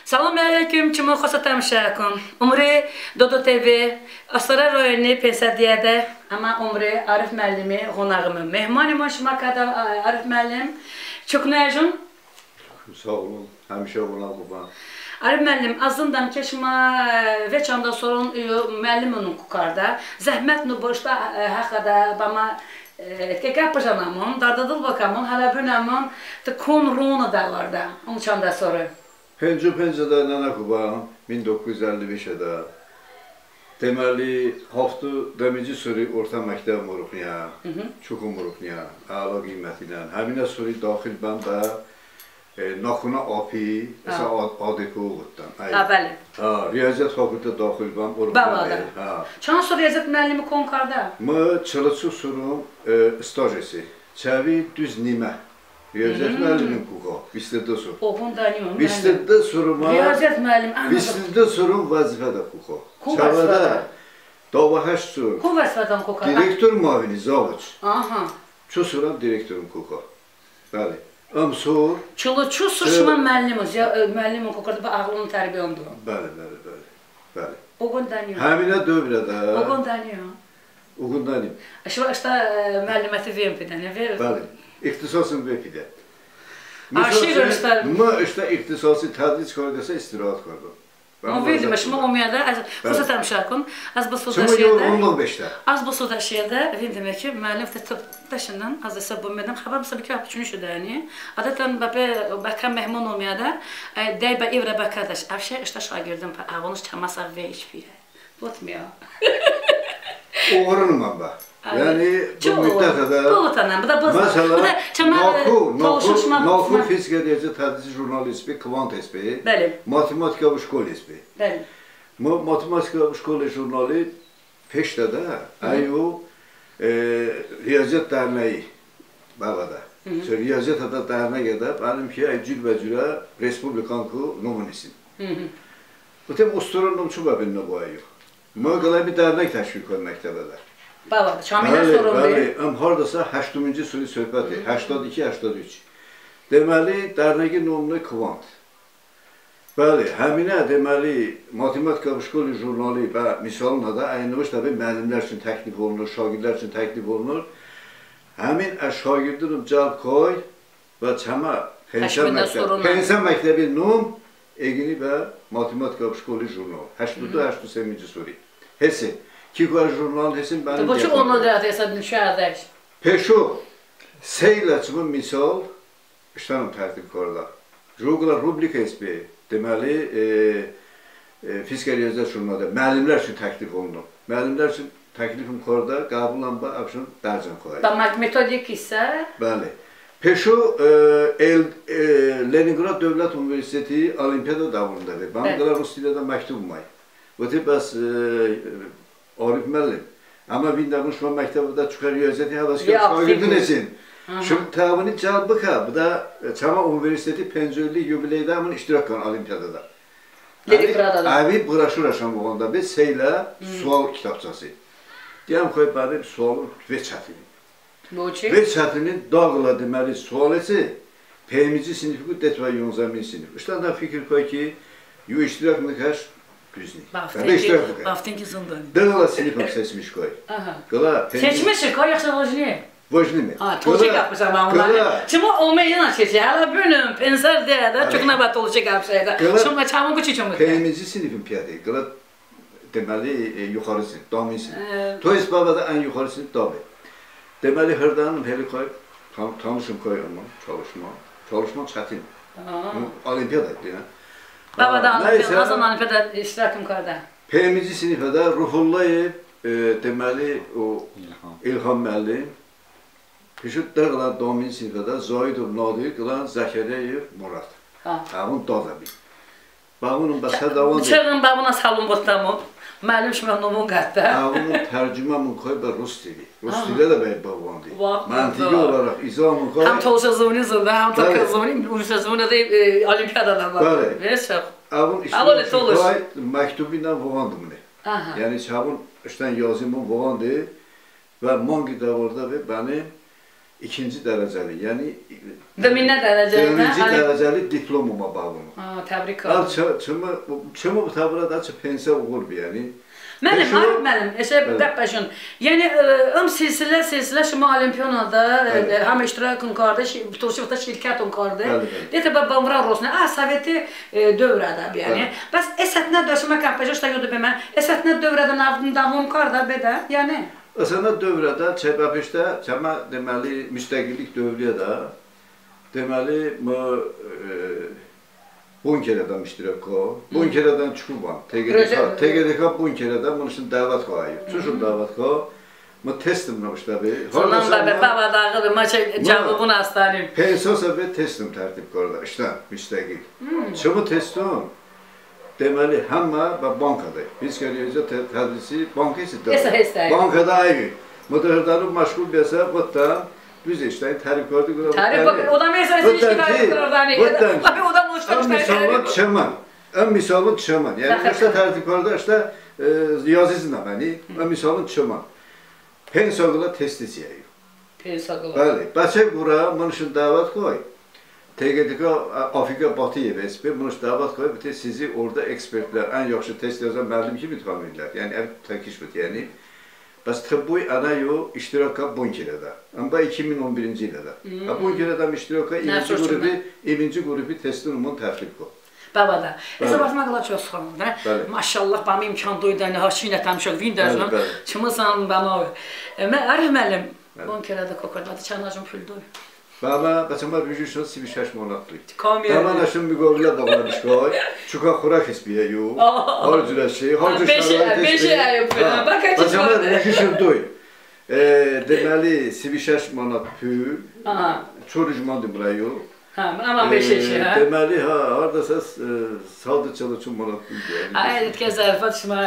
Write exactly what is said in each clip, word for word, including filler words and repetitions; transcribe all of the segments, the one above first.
Salam aleyküm, kimi xosat həmişəkum. Umri Dodo T V, Astara rayonu Pensadiyədə, ama Umri Arif müəllimi qonağımı. Mehmanım Şmakada Arif müəllim. Çok nəyəcəm? Sağ olun, həmişə qonaq olun. Arif müəllim, azından keşma veçanda sorun müəllim onun kukarda. Zəhmət nu boşda haqqada bana Kekap pajanamın, dardadıl bakamın, hala bünamın, da kon rona da var da, onun çanda soru. Pencu Pencu'da Nana Kuba, bin dokuz yüz əlli beşdə deməli, hafta demirci sürü orta məktəb muruqniya, çoxu muruqniya, əla qiyməti ilə. Həminə sürü daxil mən də Naxuna api, adəki oğuddan. Ha, bəli. Riyaziyyat fakültə daxil mən muruqniya. Çan soru riyaziyyat müəllimi konkarda? Mı çılıçı surum stajesi, çəvi düz nimə. Riyaziyyat müəllimin kuqa, bistirdə sur. Oğun danıyorum. Bistirdə suruma, Riyaziyyat müəllim, anladım. Bistirdə surum vazifədə kuqa. Ku vazifədə? Dava həş sur. Ku vazifədən kuqa? Direktor mavini, zavuç. Aha. Çu suram direktorun kuqa. Bəli. Am sur. Çılıçı surşuma müəllimiz, ya müəllimin kuqada ağlının tərbiyondur. Bəli, bəli, bəli. Bəli. Oğun danıyorum. Həminə dövrədə. Oğun danıyorum. Oğun danıyorum. Şu işte müəlliməti V M P-dən, ya? Bəli. İxtisasın V M P-də. Aşırı işte. Mı işte ihtisası tədric qaydası istirahat qardı. O verdim, şimdi olmayada, xüsusən həmişəkun, az bu suda şeydə. Çünki onluq beşdə. Az bu suda şeydə, verdim ki, müəllim də tıp daşından, az da səbunmədən, xəbər misal bir ki, üçünü şüdəni. Adətən, bəkən mehman olmayada, dəybə evrə bəkadaş, əvşə işte şagirdim, ağınız çamasa və içpiyə. Botmuyor. Uğurunum mən bə. Yani bu müddətədə, məsələn, Naxu fizika deyəcək tədrici jurnalist bir kvant esbi, matematika bu şkol esbi. Matematika bu şkol jurnali peşdə də, əyu riyaziyyat dərnəyi bəvədə. Riyaziyyat da dərnək edəb, mənim ki, cür və cürə Respublikanku numunisin. Bütün usturun çuba bilinə bu əyu. Məqələ bir dərnək təşkil qoy məktəbələr. Bəli, Şamilə sorun deyil. Bəli, haradasa səkkizinci sürü söhbəti, səksən iki səksən üç. Deməli, dərnəqin nomunu kvant. Bəli, həminə deməli, matematika şkolu jurnalı və misalına da əyinləmiş təbi müəllimlər üçün təklif olunur, şagirdlər üçün təklif olunur. Həmin şagirdin cəlb qoy və çəmə pensiya məktəbi nom, egini və matematika şkolu jurnalı. səksən səksən səminci sürü. Hesi. Ki var jurnal desin benim. Bu çok onun da hesabını şahadaş. Peşo seylaçımın misal işlerim tertip korda. Jogla rubrika ismi deməli e, e, fizika riyaziyyat jurnalda müəllimlər üçün təklif olunur. Müəllimlər üçün təklifim korda qəbullanma opsiyon dərcan qoyur. Tamam metodik isə? Bəli. Peşo e, El, e, Leningrad Dövlət Universiteti Olimpiyada davulunda verir. Bana kadar Rus dilində məktubum var. Bu tip bəs e, Arif müəllim. Amma Vindamışma məktəbində çıxar riyaziyyatı həvəskar şagirdin etsin. Şimdi təvini cəlbı ka, bu da Çama Universiteti Pencörlü yubileydə həmin iştirak qan olimpiyadada. Leningradadan. Əvi broşur aşam olanda bir seylə sual kitabçası. Deyəm qoy bəri sualın və çətini. Və çətini dağla deməli sual etsi, P-mici sinifi det və on min sinif. İşte da fikir koy ki, yu iştirak nikaş Güznik. Baftinki zından. Dağla sinifim seçmiş koy. Seçmişsin koy yoksa vojni? Vojni mi? Ha, tolçak yapmışam ben bunları. Şimdi o meydan seçiyor. Hala bölüm, pensar diye de çok nabat tolçak yapmışaydı. Şimdi çamın bu çiçamı. P-mici sinifim piyade. Qıla deməli yuxarı sinif, damin sinif. Toyuz babada en yuxarı sinif dabi. Deməli hırdanım heli koy, tanışım koy ama çalışma. Çalışma çətin. Olimpiyada deyən. Babadan, Hasan Olimpiyada iştirakım qarda. P-mici sinifədə Ruhullayev, deməli o İlham müəllim, Pişutda qılan damin sinifədə Zahidov Nadir qılan Zəkərəyev Murad. Həmin dada bir. Bağının bəsə davam edir. Bıçağın babına salın botamı, müəllim şmənumun qatda. Həmin tərcüməmin qoy bə Rus dili. Rus dili də bəy bağlandı. Məntiqi olaraq izamın qoy. Həm tolşa zovni zında, həm takı zovni, ulşa zovni də olimpiyadadan var. Bəli. Həmin işin qoy məktubu ilə bağlandı bunu. Yəni həmin işdən yazımın bağlandı və manqi da orada və bəni ikinci dərəcəli, yəni Döminə dərəcəli, dördüncü dərəcəli diplomuma bağlıdır. Ha, təbrik Al ederim. çımı çımı bu tabura da pensiya uğur bir yəni. Mənim, arif mənim, eşə qəpəşin. Yəni, ım silsilə, silsilə şima olimpiyonada, həm iştirakın qardı, Turşivda şirkətun qardı. Deyətə, bamvran Rosna, a, Soveti dövrədə, yəni. Bəs əsətnə döşümə qəpəşin, işte yodu bəmə, əsətnə dövrədə navdun qarda bədə, yəni. Əsənə dövrədə, Çəbəpişdə, çəmə deməli, müstəqillik dövrüyə də, deməli, Bunkerədən iştirak o. Bunkerədən çıxıbam. T G D K Bunkerədən bunun üçün dəvət qoyayım. Çıxım dəvət qoy. Mı testim namıştabi. Sondan da be baba dağıdı, maça cavabını astanim. Pensosa ve testim tərtib qorda. İşte müstəqil. Çımı testim. Deməli, həmmə və bankada. Biz gəliyəcə tədrisi banka istəyir. Bankada ayrı. Müdərdanı məşğul bəsə, bıtdan. Biz işte tarif gördük. Tarif bak, o da mesela siz işgal ediyorlar. Abi o da boşta işte. Misalın çemen. En misalın çemen. Yani işte tarif gördü işte yazısında beni. En misalın çemen. Pensagula testisiyeyi. Pensagula. Bəli. Bəçək bura bunun üçün dəvət qoy. T G D K Afrika Batı Yevespi bunun üçün dəvət qoy. Bir sizi orada ekspertlər, ən yaxşı test yazan müəllim kimi tanıyırlar. Yəni ev təkişbət. Yəni Bəs tıbbi anayo iştiraka Bunkerədə. Amma iki min on birinci ildə. Bunkerədə iştiraka ikinci qrupu, ikinci qrupu testinumun tərtib qoy. Baba da. Esa basma qala çox xanımdır. Maşallah bana imkan duydu. Yəni haşinə təmişək vindəzəm. Çımısan bana. Mən arif müəllim Bunkerədə kokordadı çanacım püldü. Baba, bəçəmə rüjüşün sibi şəş manatlı. Baba naşın müqavilə bağlamış qoy. Çuka xurak isbiyə yox. Harcıra şey, harcı şərait isbiyə. Beşi ayıb. Bəçəmə rüjüşün doy. Deməli, sibi şəş manat pül. Çorujmandı buraya yox. Ama beş eşi ha. Deməli, ha, haradasa sadıqçalı üçün manat pül deyək. Ayət ki, zərfat şuma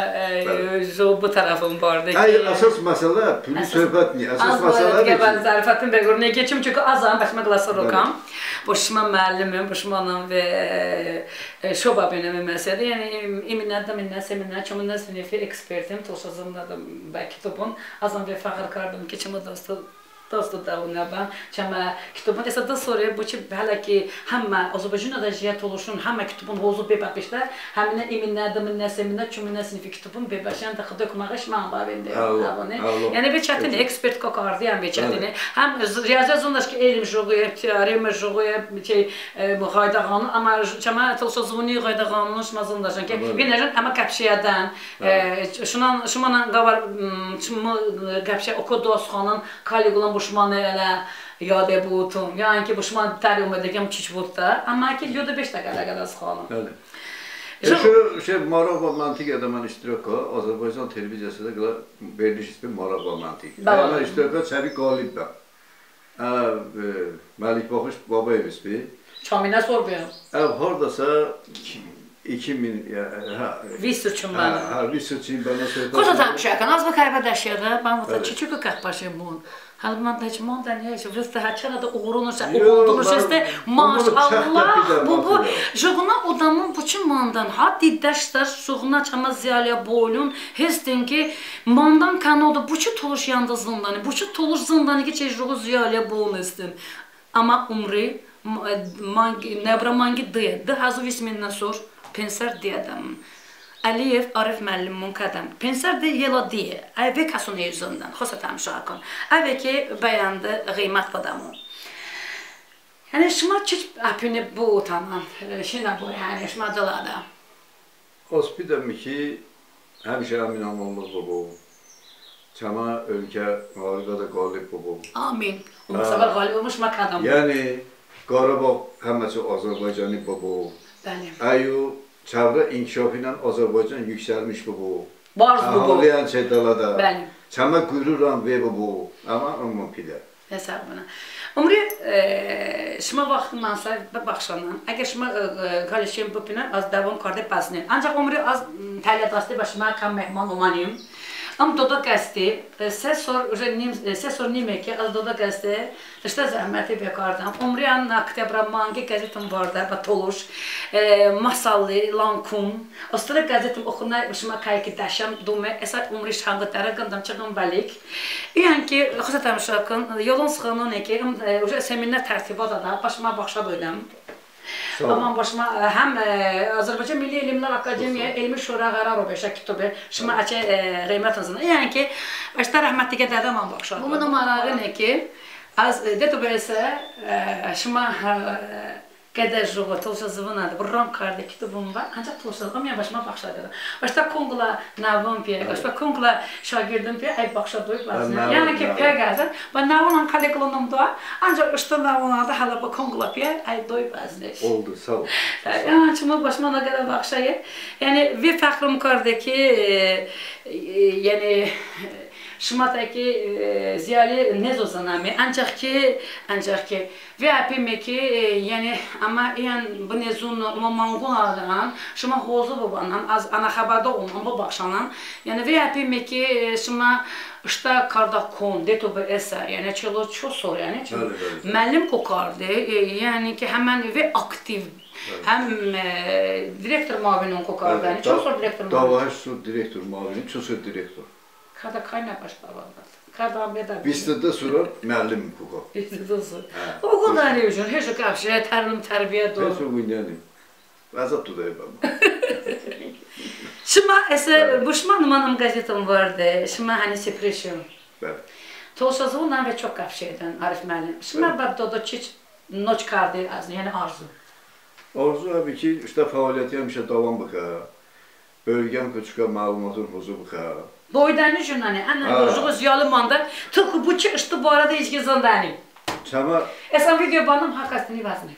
bu tarafım vardı ki. Hayır, əsas məsələ pülü söhbət niyə? Əsas məsələ ki. Az zərfatın bəquruna geçim çünki azam, başıma qlasa rokam. Boşuma müəllimim, boşumanım və şoba benim məsələdir. Yəni, iminlərdə minnə, seminlər, çömündən sinifi ekspertim, toşazımda da kitubun. Azam və fəxr kardım ki, çımı dostu dostu da ona ben çama kitabın esasında soruyor bu ki hala ki hamma Azərbaycanda jiyat oluşun hamma kitabın hozu bebapışlar hamına eminlərdə minnə seminlər çümünə sinifi kitabın bebaşan da xıda kumağa şman babende yani bir çətin ekspert kokardiyan bir çətini hem riyazət zondaş ki elm joğuya teorem joğuya şey muhaydağan ama çama tılsızını qaydağanın şmazındaşan ki bir nədən ama kapşiyadan şundan şumanın qavar çımı kapşiya okodosxanın Kaligula Boşmanı elə yad ebutum. Yəni ki, boşman təlim edəkəm çiç budda. Amma ki, yoda beş dəqiqələ qədər sıxalım. Bəli. Şu şey, maraq və mantiq edəmən iştiraka Azərbaycan televiziyasında veriliş ismi maraq və mantiq. Mən iştiraka çəvi qalib bəm. Məlik Baxış Babayev ismi. Çaminə sor bəyəm. Əv, haradasa iki min... Vissürçün bana. Ha, vissürçün bana söhbət. Koza tanışakan, az bu kaybadaşıyadı. Ben bu da çiçük kakbaşım bu. Halı man da hiç mondan ya, vıstı haçana da uğrunursa, uğuldunursa işte maşallah bu bu joğuna odamın buçun mandan ha diddaşlar joğuna çama ziyaliya boylun hestin ki mandan kanoda buçu toluş yanda zındanı buçu toluş zındanı ki çey joğu ziyaliya boğun hestin ama umri nebra mangi dıya dı hazı vismindən sor pensar diyadam Aliyev Arif müəllimin qədəm. Pensar de yela diye. Əvə kasun yüzündən. Xosa tamşakon. Əvə ki bəyandı qiymat adamı. Yəni şuma çiç apını bu tamam. Şina bu yəni şuma dalada. Ospidəm ki həmişə əmin olmamız bu. Çama ölkə qarıqada qalib bu. Amin. Bu səbəb qalib olmuş makadam. Yəni Qarabağ həməsi Azərbaycanı bu. Bəli. Ayu çevre inkişafıyla Azerbaycan yükselmiş bu bu. Barz bu bu. Ağlayan çetalada. Bəli. Çama gürüram ve bu bu. Ama umum pide. Hesabına. Umri, şuma vaxtın mansa baxşanan. Əgər şuma qalışım bu pina az davam kardı pasnin. Ancaq umri az təliyyat astı başıma kam mehman omanıyım. Am Doda qəsti, sesor, sesor nimeki, az Doda qəsti, işte zəhməti bekardım. Umriyan Oktября mangi qəzetim vardı, batoluş, masallı, lankum. Ostra qəzetim oxuna, başıma kayki daşam, dume, esas umri şanğı tərə qındım, çıxım bəlik. Yəni ki, xüsusən şakın, yolun sıxının ki, seminer tərtibat da, başıma baxşadıydım. Aman başıma həm Azərbaycan Milli Elmlər Akademiya Elmi Şura Qararov bəşə kitabı şıma açı qiymətinizin. Yəni ki, başda rəhmətlikə dədəm an baxşadı. Bu bunun marağı nə ki, az detubə isə şıma qədər жоғы толшазывынаdı. Burran kardı kitabım var. Ancaq толшазывım ya başıma baxşadı. Başta Kongla navım piyə, başta Kongla şagirdim piyə, ay baxşadı bazı. Yəni ki, piyə gəldi. Ben navımla kaleklonum da, ancaq işte navımla da hala bu Kongla piyə, ay doy bazı. Oldu, sağ ol. Yəni çünki başıma nə qədər baxşayı. Yəni və fəxrim kardı ki, yəni Şımataki ziyali ne zozanami ancak ki ancak ki ve apime ki yani ama yani bu ne zon mamanguladan şıma hozu bu banan az ana haberde olmam bu bakşanan yani ve apime ki şıma işte karda kon deto bu esa yani çelo çok sor yani müəllim kokardı yani ki hemen ve aktif hem direktör mavinin kokardı yani çok sor direktör mavinin. Davaş su direktör mavinin çok sor direktör. Kada kayna başlamadı. Kada meda. Bizdə sonra müəllim hüququ. Bizdə sonra. O kadar ne üçün? Heç qəbşə, təlim, tərbiyə doğru. Heç o gündənim. Azad tudayım. Şıma esə bu şıma numanım gazetem vardı. Şıma hani sepresyon. Bəli. Tolşazovla ve çok qəbşəydən Arif müəllim. Şıma babda da çiç noç kardı az, yəni arzu. Arzu abi ki, işte fəaliyyəti həmişə davam bıxa. Bölgəm küçükə məlumatın huzu bıxa. Boydanı jurnali, ana bozuğu ziyalı manda, tıkı bu çıkıştı bu arada içki zandani. Çama... Esen video banım hakastini vazını.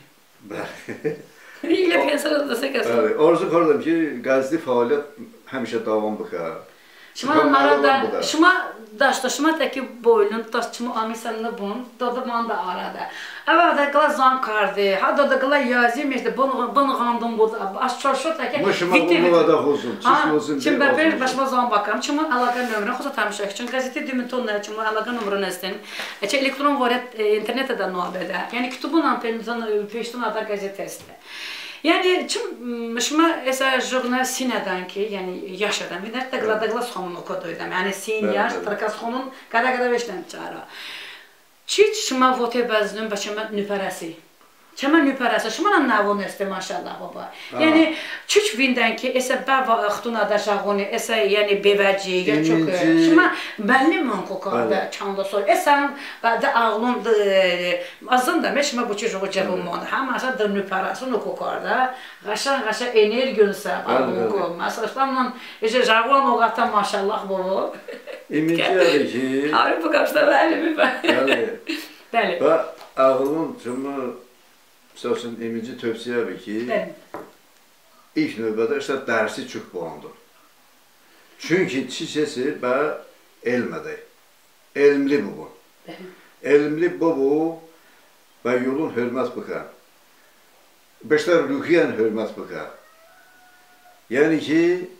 İyle pensarı da sekasın. Evet, arzu kordum ki, gazete faaliyet həmişə davam bıxa. Şıma arada, şıma daşta, şıma teki boylun, daşçımı amisanını bun, doda manda arada. Evet, da kala zan kardı, ha doda kala yazayım işte, bunu kandım bu, aşağı şu teki. Mışıma bunu da hozum, çizmozum. Şimdi ben bir başıma zaman bakarım, çımı alaka nömrü, xusa tanışak için, gazete düğümün tonları, çımı alaka nömrünü istedim. Çe elektron var, internette de nuhabede. Yani kütübünün peştin adı gazetesi. Yani çim şıma esa jurna sinədən ki, yəni yaşadan, bir də qladaqla sonunu oxuduydum. Yəni sin yaş, trakasxonun qada-qada beşdən çara. Çiç şıma vote bəzinin başıma nüpərəsi. Çəmə nüpərəsi, şıma navon este maşallah baba. Yəni çiç vindən ki, esa bəva xtuna da şağoni, esa yəni bevaci, ya çox. Şıma müəllim qokardı çanda sol. Esa da ağlım azında məşmə bu çocuğu cəbum oldu. Hamasa da nüpərəsi no qokardı. Qaşa-qaşa energiyonsa ağlım. Məsələn, ece żağon oğata maşallah baba. İminci ali ki. Abi bu qaşda müəllimi ben. Bəli. Bəli. Və ağlım cümə Məsələn, iminci tövsiyə ki, ilk növbədə işte dərsi çox bulandır. Çünki çiçəsi və elmədir. Elmli bu bu. Elmli bu bu və yolun hörmət bıxa. Beşlər ruhiyyən hörmət bıxa. Yəni ki,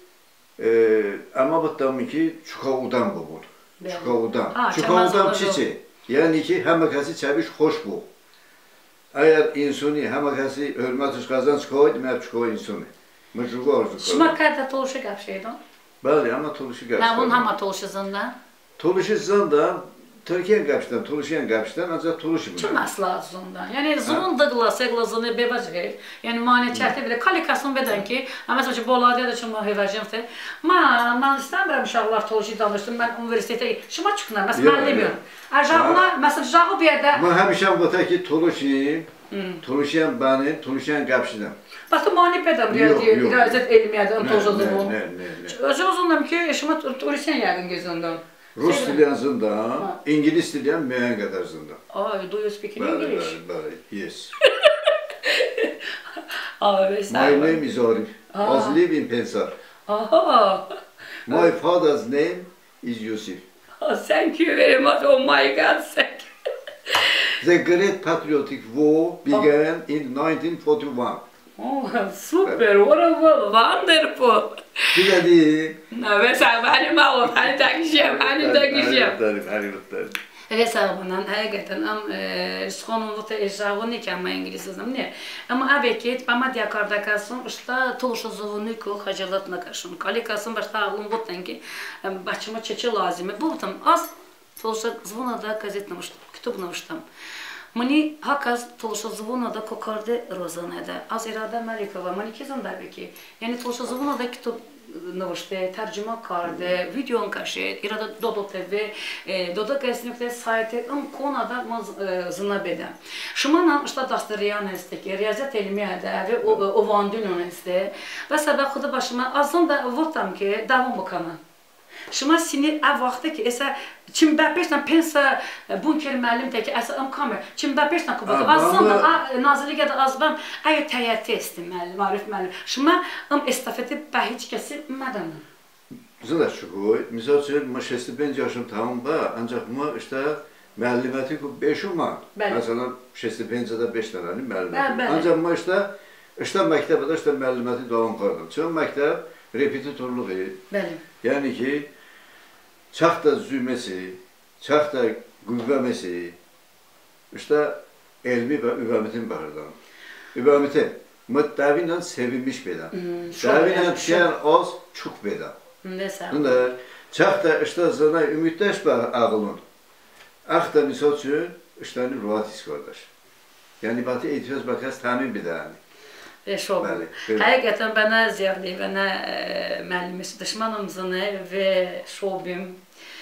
amma bıttamı ki, çuxavudan bu bu. Çuxavudan. Çuxavudan çiçi. Yəni ki, həməkəsi çəbiş xoş bu. Eğer insani həməkəsi hörmət qazanc qoydu, mən çıxo insani. Məcruğu arzu qoydu. Şıma kada toluşu qəbşəydin? Bəli, amma toluşu qəbşədən. Nə bunun hama toluşuzunda? Toluşuzunda, Türkiye'nin qəbşədən, toluşuyan qəbşədən, ancaq toluşu Çim asla zunda. Yəni zunun dıqla, seqla zını bevacı. Yəni mani çərti bilə. Kalikasını bədən ki, məsələn ki, Boladiya da çımı hevacımdır. Ma, mən istəmirəm uşaqlar toluşu danışdım, mən universitetə, şıma çıxına, məsələn, mən bilmiyorum. Ərjağına, məsələn, jağı bir yerdə... Mən həmişəm bu tək ki, toluşuyum, toluşuyan bənim, toluşuyan qəbşədən. Baktım mani pedam riyaziyyat elmiyyədən toluşuzum onu. Ne, ne, ne. Özü uzundum ki, şıma toluşuyan yəqin gözündən. Rus diliyen zindan, İngiliz diliyen müəyyən qədər zindan. Oh, do you speak in English? Bəli, bəli, yes. My name is Arif. I live in Pensar. Aha. My father's name is Yusuf. Oh, thank you very much. Oh my God, thank you. The Great Patriotic War began in nineteen forty-one. Oh, super, wonderful, wonderful. Bir də deyim. Mesela benim oğlum, hani takışım, hani takışım. Mənim mənim Evet sağlanan, hakikaten am skonun da ejavını ki ama İngilizcem ne? Ama aveket, ama diyakarda kalsın, işte toluşa zavunu ko hacalatna karşın. Kali kalsın başta ağlım bu tanki, başıma çeçe lazım. Bu tam az toluşa zavuna da gazet namıştım, kitap namıştım. Mani hakaz toluşa zavuna da kokardı rozanede. Az irade Amerika'da, mani kizim da ki. Yani toluşa zavuna da kitap новости, tercüme kardı, video kaşı, irada Dodo T V, Dodo kesinlikle sayete am konuda zına beda. Şumanan işte dasteriyan isteki, riyazet ilmi hada ve o vandun iste. Ve sabah xuda başıma azın da votam ki davam bakana. Şuma sinir ev vakti ki esa çim bepeşten pensa bunker müəllim teki esa am kamer çim bepeşten kubat azın da nazirliğe de azbam ay təyəti istim müəllim Arif müəllim şuma am estafeti bə heç kəsi mədən Zıda çıkıyor. Misal için ma şesti ben yaşım tamam ba ancak ma işte müəlliməti ku beş olma. Mesela şesti bence de beş tane müəllimət. Ancak ma işte işte məktəbdə işte müəlliməti davam qırdım. Çünki məktəb repetitorluq edir. Bəli. Yani ki çaxta zümesi, çaxta qüvvəməsi, işte elmi və üvəmitin baxırdan. Üvəmitin müddəvinlə sevilmiş beda. Dəvinlə düşən az, çox beda. Bunlar çaxta işte zana ümidləş bax ağılın. Axda misal üçün işlərini ruhatis qardaş. Yani batı etiraz bakaz təmin bedəni. Şobim. Hakikaten bana ziyarlı, bana müəllimisi düşmanımızını ve şobim.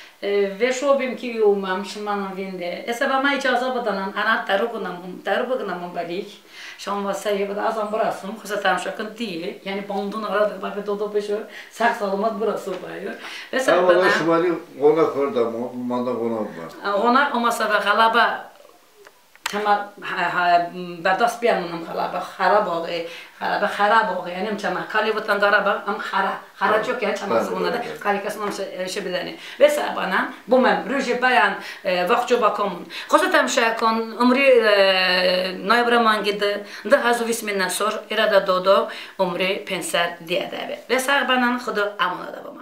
Ve şobim ki yoğumam, şımanım vinde. Esa bana icazı badanan, ana tarıqınamım, tarıqınamım balik. Şan vasayı bada azam burasım, kısa tamşakın değil. Yani bandun arada, bakı dodo peşo, sak salamat burası bayıyor. Ve sen bana... Ama şumali ona korda, manda ona var. Ona, ama sabah halaba, Ama berdast biyanım halaba xarab oğu, halaba xarab oğu yani çama Kalivatan Qarabağ am xara xara çok yani çaması buna da kalikasından şey bileni. Ve sabana bu mem rüje bayan vaqtçı bakamın. Xosatam şakon umri noyabraman gidi da hazu visminden sor irada dodo umri penser diye de. Ve sabana xudu amana da